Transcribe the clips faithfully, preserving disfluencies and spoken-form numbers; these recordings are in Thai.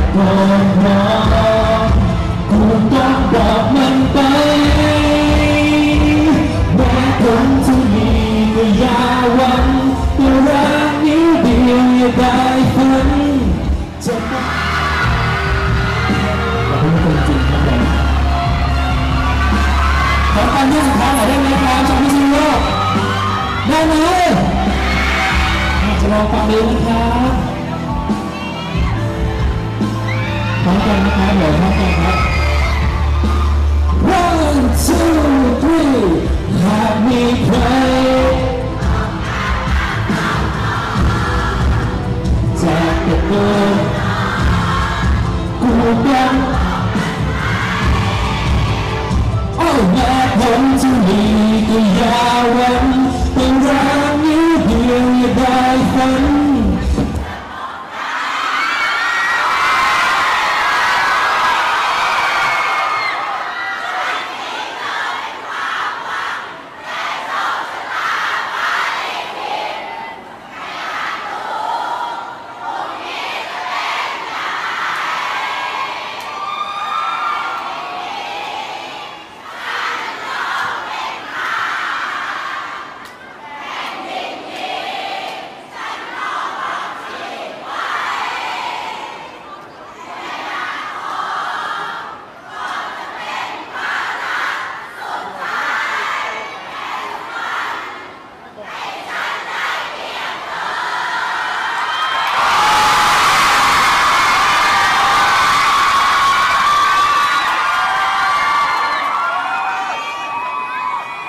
ก็รอกูต้องบอกมันไปแม้ผลจะมีก็อย่าหวังแต่รักนี้เดียวอย่าได้ฝันจะไม่อย่าพูดไม่จริงครับผมขอการยื่นสุดท้ายหน่อยได้ไหมครับจากพิษณุโลกได้ไหมจะลองฟังดูนะครับพร้อมกันนะครับเดี๋ยวพร้อมกันครับ one two three หากมีใครจะเกิดเกิดกูกันโอ้แม้ผลจะมีก็อย่าหวังเป็นรักนี้เพียงอย่าได้ฝัน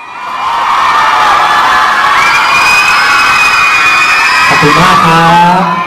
ขอบคุณมากครับ